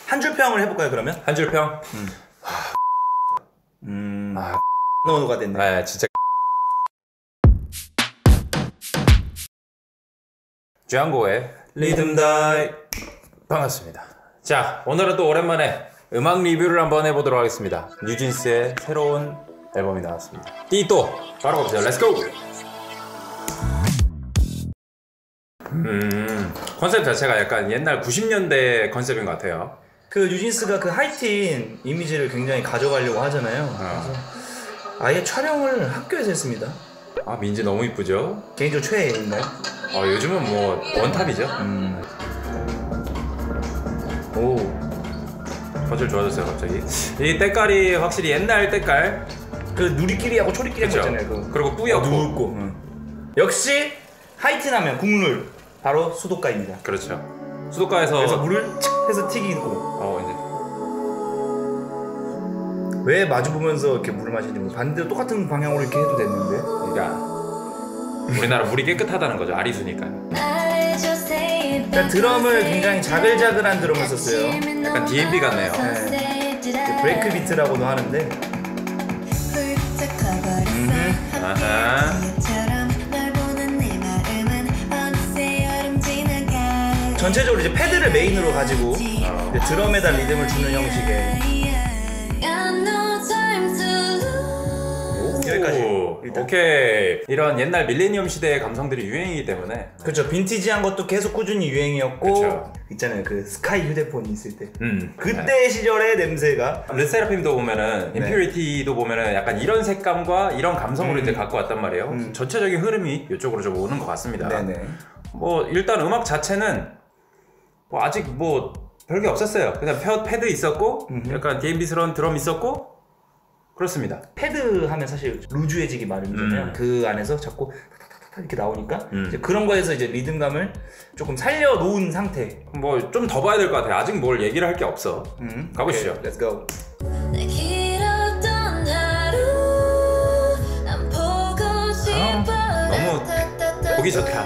한 줄 평을 해볼까요 그러면? 한 줄 평? 너가 됐네. 아 진짜 쥐앙고의 리듬다이 반갑습니다. 자, 오늘은 또 오랜만에 음악 리뷰를 한번 해보도록 하겠습니다. 뉴진스의 새로운 앨범이 나왔습니다. 띠또 바로 가보세요. 렛츠고! 컨셉 자체가 약간 옛날 90년대 컨셉인 것 같아요. 그 뉴진스가 그 하이틴 이미지를 굉장히 가져가려고 하잖아요. 그래서 아예 촬영을 학교에서 했습니다. 아, 민지 너무 이쁘죠? 개인적으로 최애인가요? 요즘은 뭐 원탑이죠. 오, 퍼즐 좋아졌어요 갑자기. 이 때깔이 확실히 옛날 때깔. 그 누리끼리하고 초리끼리 한 거 그쵸? 있잖아요. 그리고 뿌옇고 누웠고. 역시 하이틴 하면 국룰 바로 수도가입니다. 그렇죠. 수도가에서 그래서 물을 칙 해서 튀기고. 왜 마주보면서 이렇게 물을 마시는지 모르겠어요. 반대로 똑같은 방향으로 이렇게 해도 됐는데. 그러니까 우리나라 물이 깨끗하다는 거죠. 아리수니까요. 그러니까 드럼을 굉장히 자글자글한 드럼을 썼어요. 약간 D&B 같네요. 네. 브레이크 비트라고도 하는데. 아하. 전체적으로 이제 패드를 메인으로 가지고 이제 드럼에다 리듬을 주는 형식의. 여기까지. 일단. 오케이. 이런 옛날 밀레니엄 시대의 감성들이 유행이기 때문에. 그렇죠. 빈티지한 것도 계속 꾸준히 유행이었고. 그쵸. 있잖아요. 그 스카이 휴대폰이 있을 때. 그때 네. 시절의 냄새가. 르세라핌도 보면은 임퓨리티도 보면은 약간 이런 색감과 이런 감성으로 이제 갖고 왔단 말이에요. 전체적인 흐름이 이쪽으로 좀 오는 것 같습니다. 네네. 뭐 일단 음악 자체는 뭐 아직 뭐 별게 없었어요. 그냥 패드 있었고 약간 D&B스러운 드럼 있었고 그렇습니다. 패드 하면 사실 루즈해지기 마련이잖아요. 그 안에서 자꾸 탁탁탁탁 이렇게 나오니까 이제 그런 거에서 이제 리듬감을 조금 살려놓은 상태. 뭐 좀 더 봐야 될 것 같아요. 아직 뭘 얘기를 할 게 없어. 가보시죠. Okay, let's go. 너무 보기 좋다.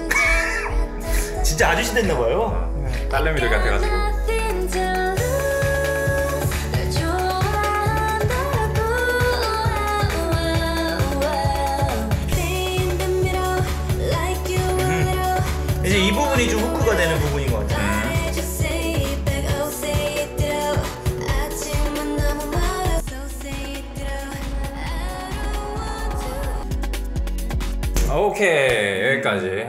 진짜 아저씨 됐나봐요. 딸내미들 같아가지고. 이제 이 부분이 좀 후크가 되는 부분인 것 같아요. 오케이, 여기까지.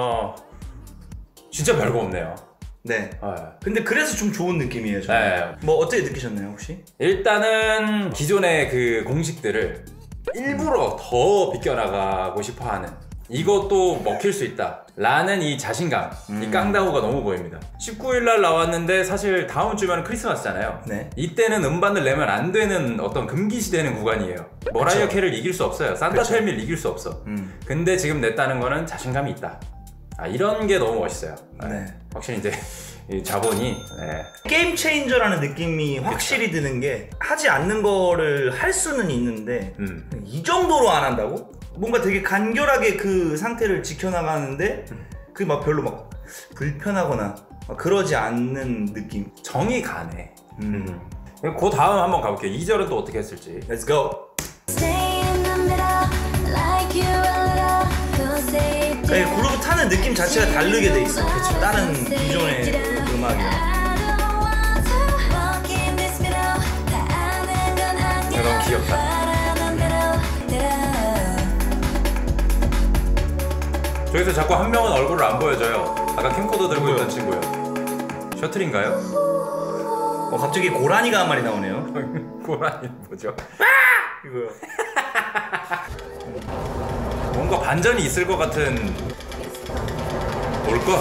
진짜 별거 없네요. 네. 근데 그래서 좀 좋은 느낌이에요. 저는. 네. 뭐 어떻게 느끼셨나요 혹시? 일단은 기존의 그 공식들을 일부러 더 비껴나가고 싶어하는, 이것도 먹힐 수 있다 라는 이 자신감, 이 깡다구가 너무 보입니다. 19일날 나왔는데 사실 다음 주면 크리스마스잖아요. 네. 이때는 음반을 내면 안 되는 어떤 금기시되는 구간이에요. 머라이어 캐를 이길 수 없어요. 산타 텔미를 이길 수 없어. 근데 지금 냈다는 거는 자신감이 있다. 이런 게 너무 멋있어요. 네. 확실히 이제 이 자본이 게임 체인저라는 느낌이 확실히 드는 게, 하지 않는 거를 할 수는 있는데 이 정도로 안 한다고? 뭔가 되게 간결하게 그 상태를 지켜나가는데 그게 막 별로 막 불편하거나 막 그러지 않는 느낌. 정이 가네. 그 다음 한번 가볼게요. 2절은 또 어떻게 했을지. Let's go. 네, 그루브 타는 느낌 자체가 다르게 돼 있어요. 그치? 다른 기존의 음악이랑. 너무 귀엽다. 저기서 자꾸 한 명은 얼굴을 안 보여줘요. 아까 캠코더 들고 있던 친구요. 셔틀인가요? 갑자기 고라니가 한 마리 나오네요. 고라니 뭐죠? 이거요. 뭔가 반전이 있을 것 같은. 뭘까?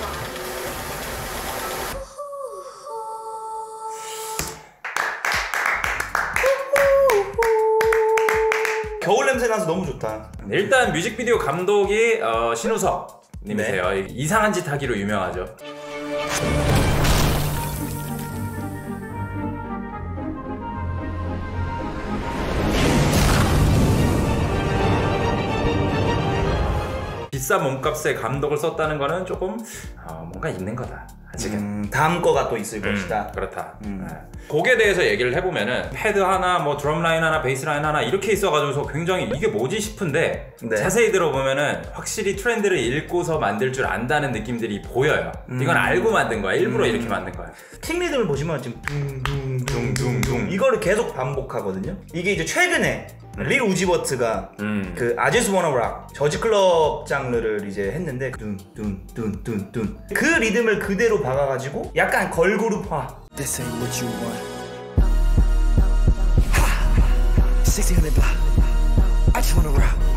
겨울 냄새 나서 너무 좋다. 일단 뮤직비디오 감독이 신우석 님이세요. 네. 이상한 짓 하기로 유명하죠. 비싼 몸값에 감독을 썼다는 거는 조금 뭔가 있는 거다. 아직은. 다음 거가 또 있을 것이다. 그렇다. 곡에 대해서 얘기를 해보면은 패드 하나, 뭐 드럼 라인 하나, 베이스 라인 하나 이렇게 있어가지고서 굉장히 이게 뭐지 싶은데 네. 자세히 들어보면은 확실히 트렌드를 읽고서 만들 줄 안다는 느낌들이 보여요. 이건 알고 만든 거야. 일부러 이렇게 만든 거야. 킥 리듬을 보시면 지금 둥둥둥둥둥 이거를 계속 반복하거든요. 이게 이제 최근에 릴 우지버트가 그 I Just Wanna Rock 저지 클럽 장르를 이제 했는데 둔둔둔둔둔 그 리듬을 그대로 박아가지고 약간 걸그룹화. This ain't what you want. 1600 block. I just wanna rock.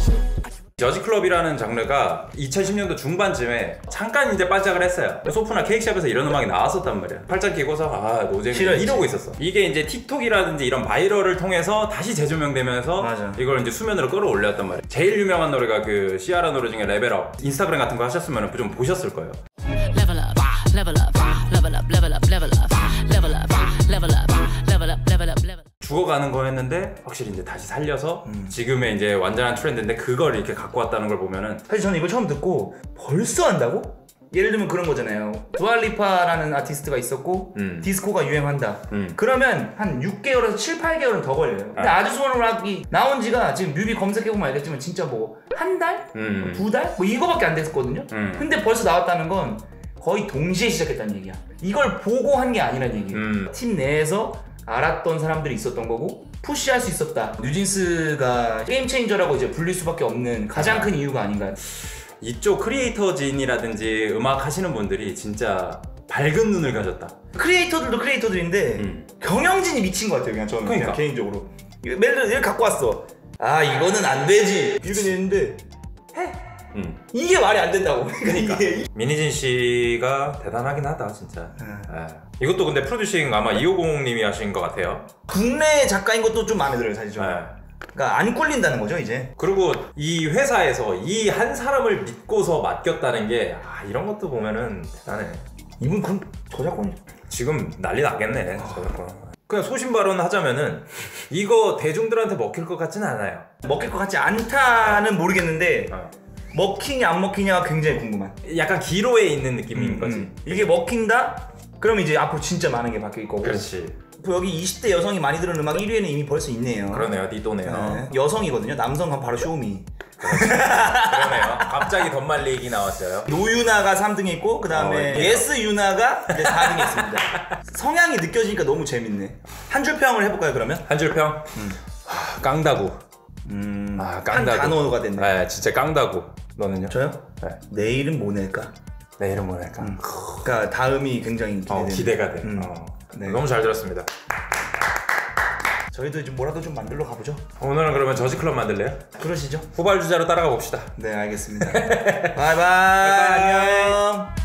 저지 클럽이라는 장르가 2010년도 중반쯤에 잠깐 이제 반짝을 했어요. 소프나 케이크샵에서 이런 음악이 나왔었단 말이야. 팔짱 끼고서 노잼이 이러고 있었어. 이게 이제 틱톡이라든지 이런 바이럴을 통해서 다시 재조명되면서 맞아. 이걸 이제 수면으로 끌어올렸단 말이야. 제일 유명한 노래가 그 시아라 노래 중에 레벨업. 인스타그램 같은 거 하셨으면 좀 보셨을 거예요. Level up, level up, level up, level up, level up, level up, level up, level up, level up, level up. 죽어가는 거였는데 확실히 이제 다시 살려서 지금의 이제 완전한 트렌드인데 그걸 이렇게 갖고 왔다는 걸 보면은 사실 저는 이걸 처음 듣고 벌써 한다고? 예를 들면 그런 거잖아요. 두알리파라는 아티스트가 있었고 디스코가 유행한다. 그러면 한 6개월에서 7, 8개월은 더 걸려요. 근데 아주 소원 락이 나온 지가 지금 뮤비 검색해보면 알겠지만 진짜 뭐 한 달? 두 달? 뭐 이거밖에 안 됐었거든요. 근데 벌써 나왔다는 건 거의 동시에 시작했다는 얘기야. 이걸 보고 한 게 아니란 얘기예요. 팀 내에서 알았던 사람들이 있었던 거고 푸시할 수 있었다. 뉴진스가 게임 체인저라고 이제 불릴 수밖에 없는 가장 큰 이유가 아닌가. 이쪽 크리에이터진이라든지 음악 하시는 분들이 진짜 밝은 눈을 가졌다. 크리에이터들도 크리에이터들인데 경영진이 미친 것 같아요. 그냥 저는 그러니까. 그냥 개인적으로 멜로디 얘를 갖고 왔어. 아 이거는 안 되지 이렇게 되는데 해. 이게 말이 안 된다고. 그러니까 민희진 씨가 대단하긴 하다 진짜. 이것도 근데 프로듀싱 아마 250님이 하신 것 같아요. 국내 작가인 것도 좀 마음에 들어요 사실 저는. 그러니까 안 꿀린다는 거죠 이제. 그리고 이 회사에서 이 한 사람을 믿고서 맡겼다는 게 이런 것도 보면은 대단해. 이분 그럼 저작권이 지금 난리 나겠네 저작권. 그냥 소신 발언 하자면은 이거 대중들한테 먹힐 것 같지는 않아요. 먹힐 것 같지 않다는 모르겠는데 먹히냐 안 먹히냐가 굉장히 궁금한. 약간 기로에 있는 느낌인 거지. 이게 먹힌다? 그럼 이제 앞으로 진짜 많은 게 바뀔 거고. 그렇지. 여기 20대 여성이 많이 들은 음악 1위에는 이미 벌써 있네요. 그러네요. 니 또네요. 네. 여성이거든요. 남성 가면 바로 쇼미. 그러네요. 갑자기 덧말리 얘기 나왔어요. 노유나가 3등에 있고 그 다음에 예스 유나가 4등에 있습니다. 성향이 느껴지니까 너무 재밌네. 한 줄 평을 해볼까요 그러면? 한 줄 평? 깡다구. 깡다구. 한 단어가 됐네. 네, 진짜 깡다구. 너는요? 저요? 네. 내일은 뭐 낼까? 내일은 뭐 할까? 그러니까 다음이 굉장히 기대되네. 기대가 돼. 네. 너무 잘 들었습니다. 저희도 이제 뭐라도 좀 만들러 가보죠. 오늘은 그러면 저지클럽 만들래요? 그러시죠? 후발주자로 따라가 봅시다. 네 알겠습니다. 바이바이. 안녕.